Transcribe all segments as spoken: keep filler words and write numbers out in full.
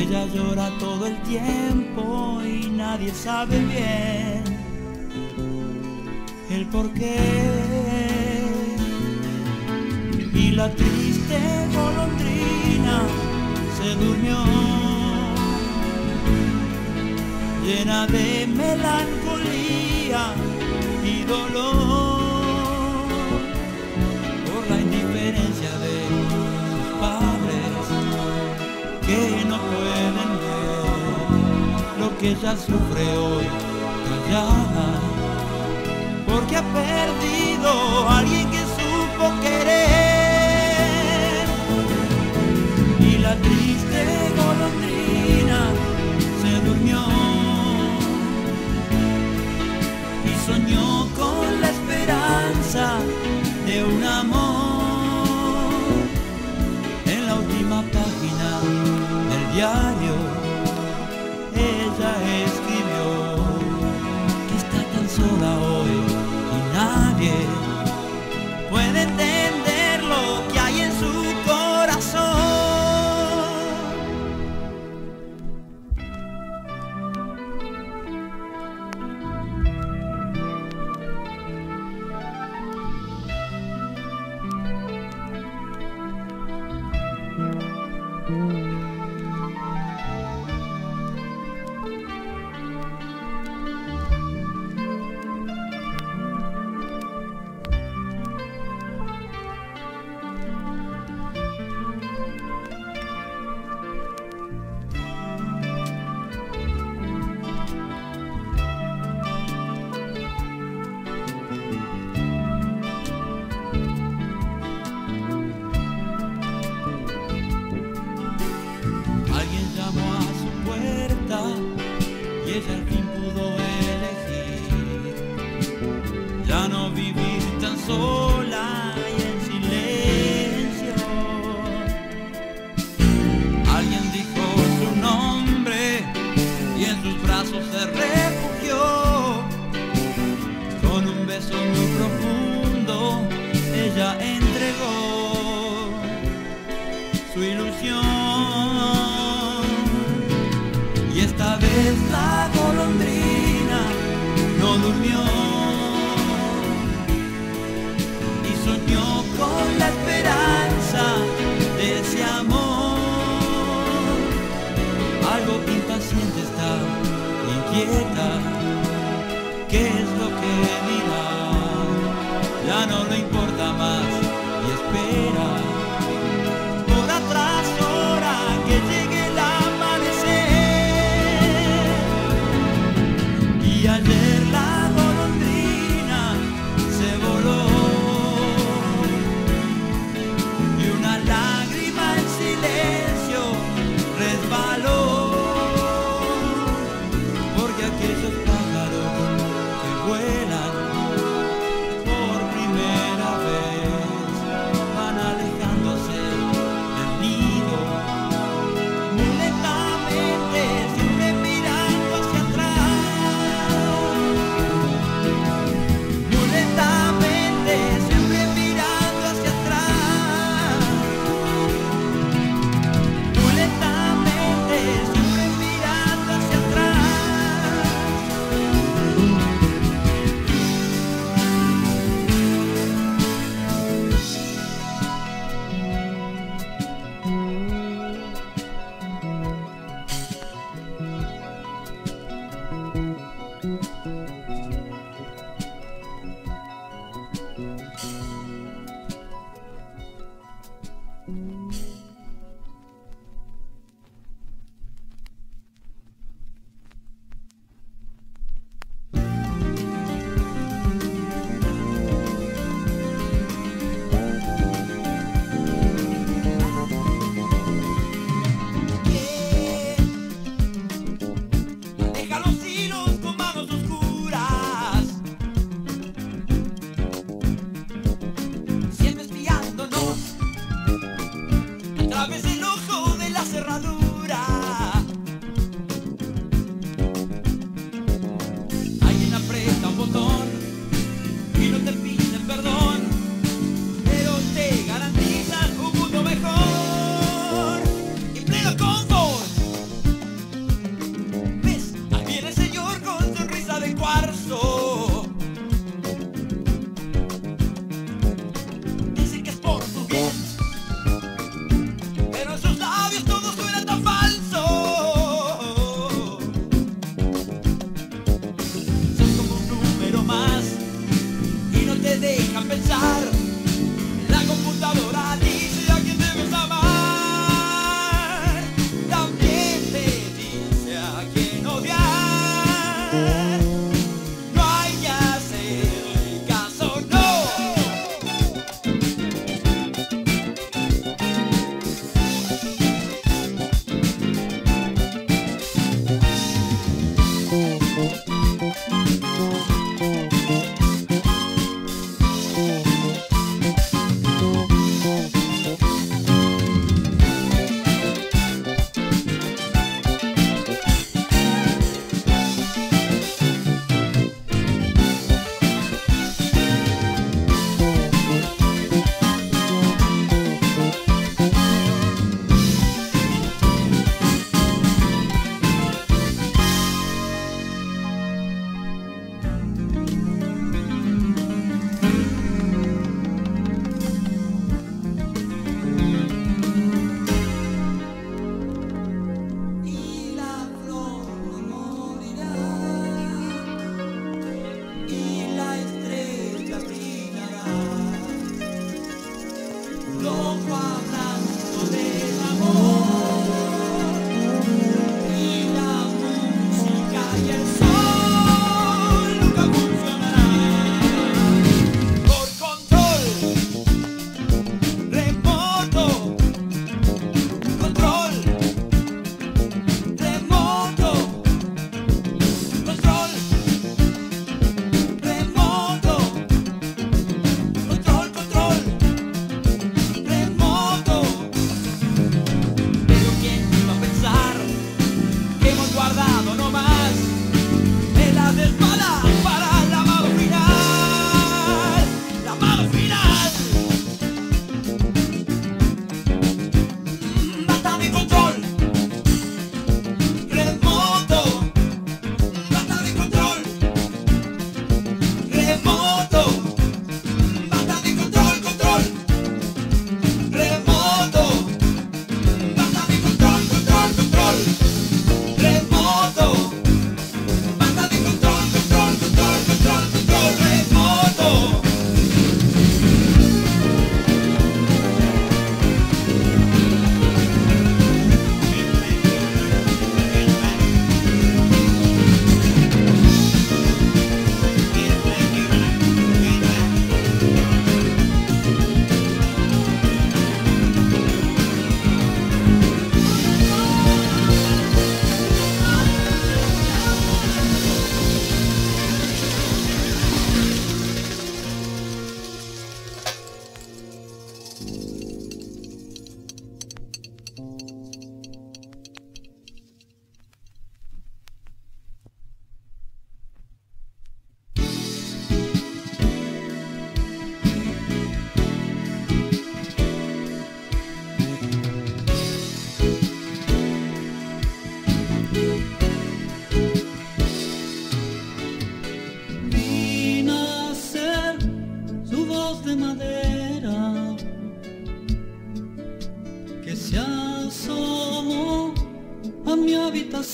Ella llora todo el tiempo y nadie sabe bien el porqué. Y la triste golondrina se durmió, llena de melancolía y dolor por la indiferencia de sus padres, que no pueden ver lo que ella sufre hoy callada, porque ha perdido a alguien que supo querer. Y la triste golondrina se durmió y soñó con la esperanza de un amor. En la última página del diario ella escribió que está tan sola hoy y nadie puede entender lo que hay en su corazón. Y ella al fin pudo elegir ya no vivir tan sola y en silencio. Alguien dijo su nombre y en sus brazos se refugió. Con un beso muy profundo ella entregó su ilusión. Y esta vez la golondrina no durmió y soñó con la esperanza de ese amor. Algo impaciente está, inquieta, ¿qué es lo que dirá? Ya no le importa más y espera hora tras hora que llegue el amanecer. Y ayer la golondrina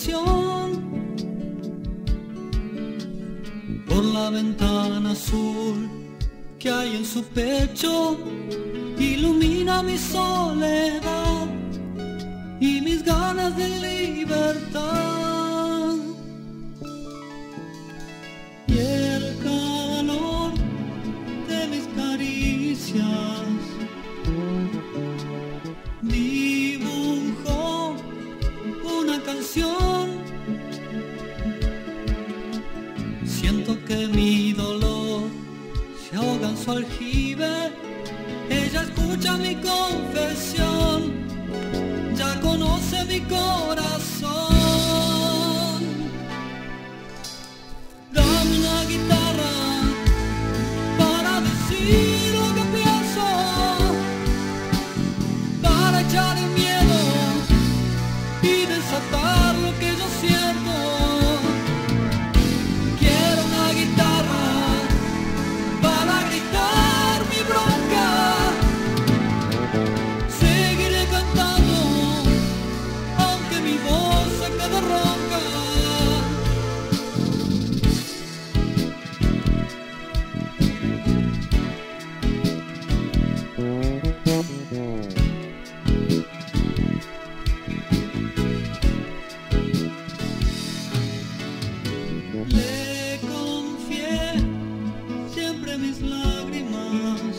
canción por la ventana azul que hay en su pecho, ilumina mi soledad y mis ganas de libertad. Y el calor de mis caricias dibujó una canción. Siento que mi dolor se ahoga en su aljibe. Ella escucha mi confesión, ya conoce mi corazón. Dame una guitarra para decir lo que pienso, para echar el miedo y desatar lo que yo siento. Quiero una guitarra para gritar mi bronca. Seguiré cantando aunque mi voz se quede ronca. Le confié siempre mis lágrimas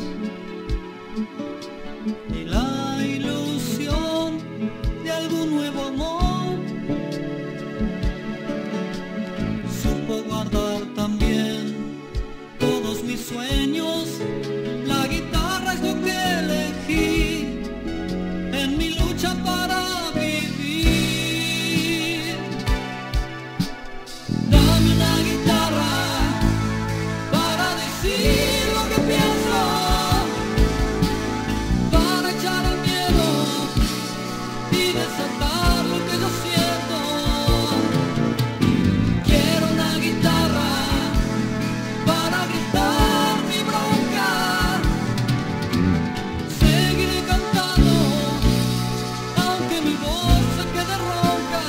y la ilusión de algún nuevo amor. Supo guardar también todos mis sueños. La guitarra es lo que elegí en mi lucha para vivir. Dame una guitarra para decir lo que pienso, para echar el miedo y desatar lo que yo siento. Quiero una guitarra para gritar mi bronca. Seguiré cantando aunque mi voz se quede ronca.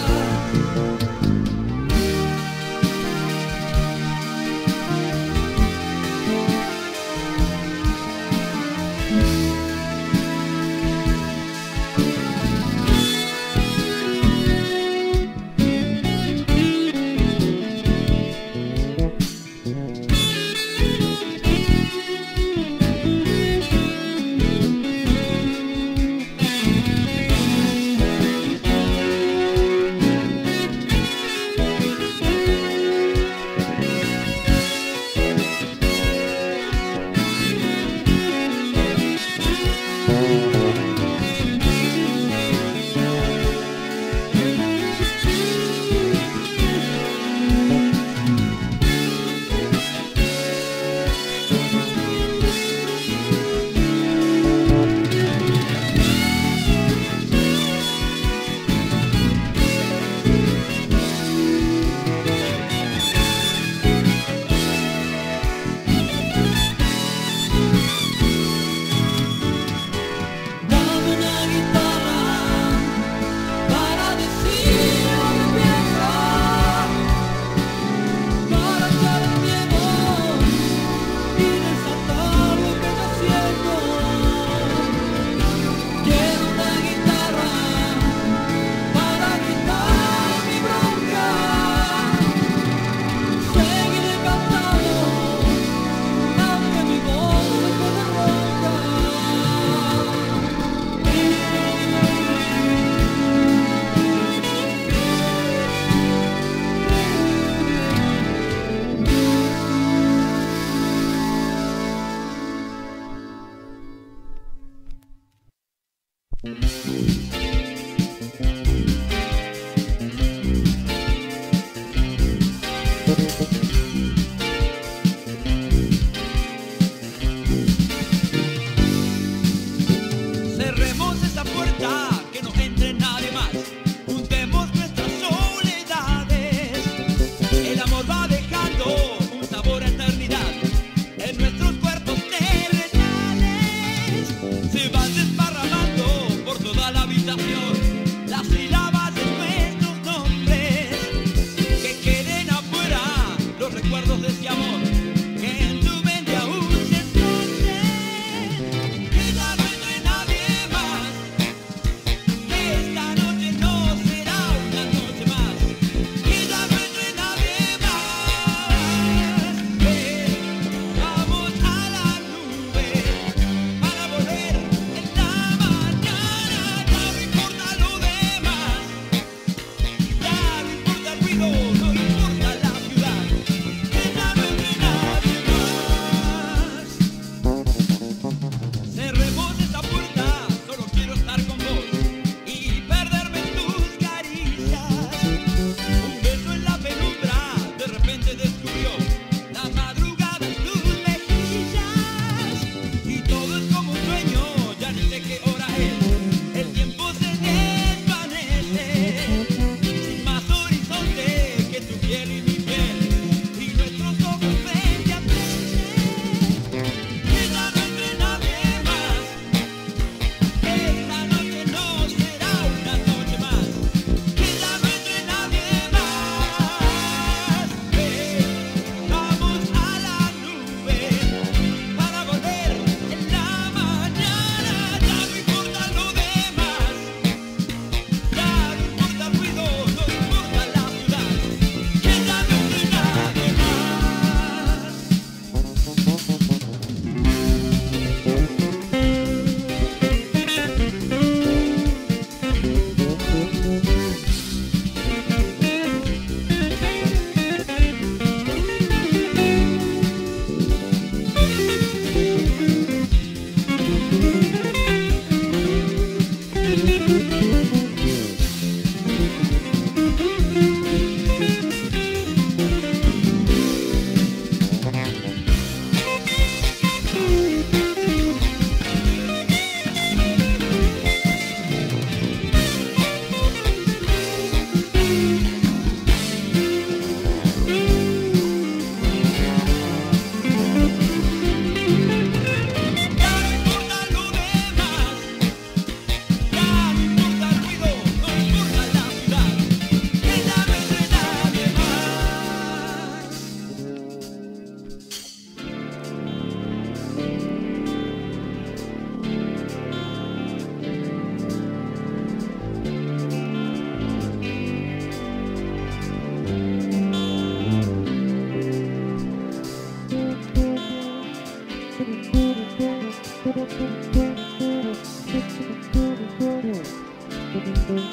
Dame una guitarra para decir lo que pienso, para echar el miedo y desatar lo que yo siento. Quiero una guitarra para gritar mi bronca. Seguiré cantando aunque mi voz se quede ronca. Cerremos esa puerta, que no entre nadie más. Juntemos nuestras soledades. El amor va dejando un sabor a eternidad en nuestros cuerpos terrenales. Se van desparramando por toda la habitación las sílabas de nuestros nombres.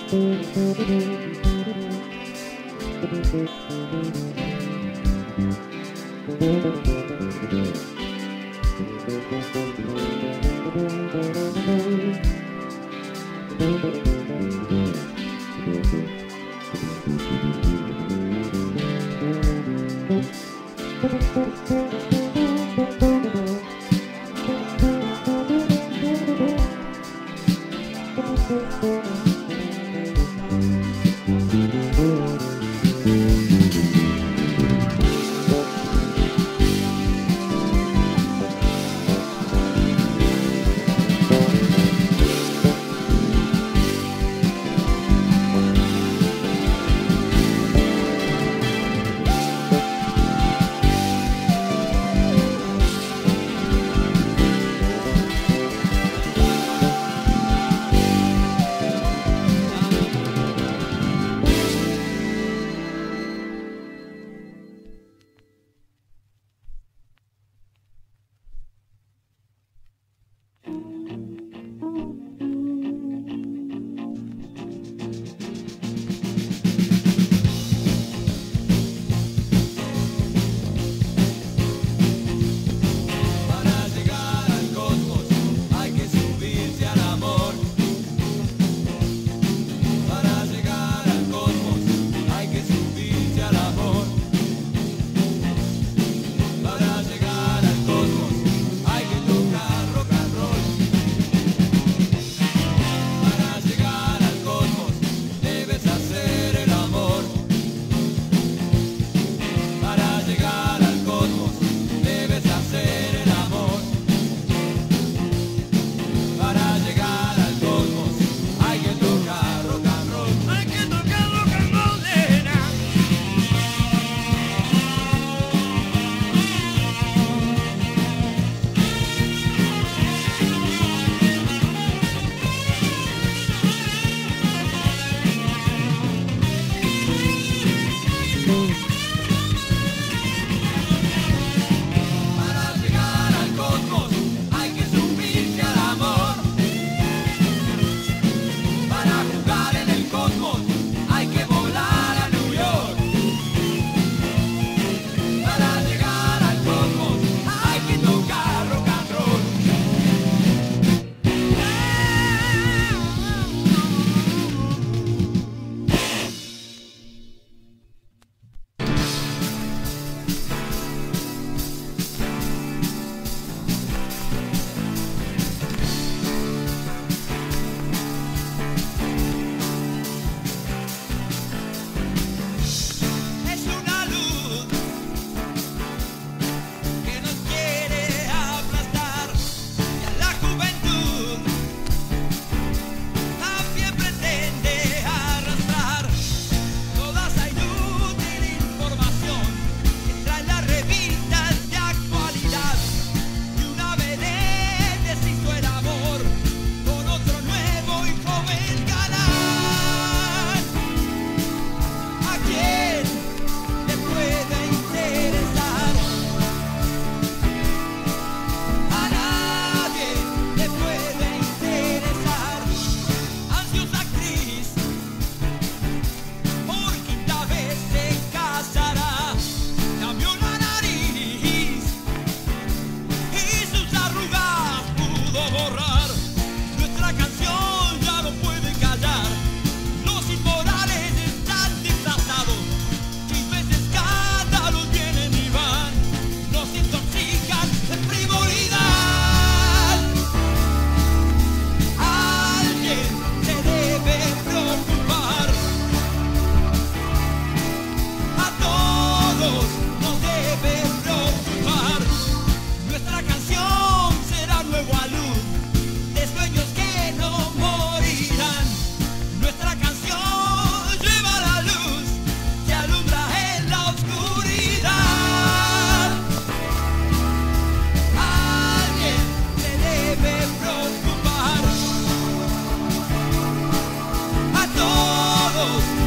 todos.